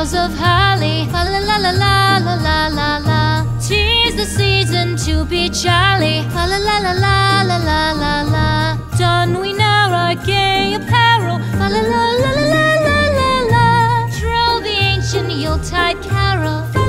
boughs of holly. Fa la la la la la la la la. 'Tis the season to be jolly. Fa la la la la la la la la. Don we now our gay apparel. Fa la la la la la la la. Troll the ancient Yuletide carol.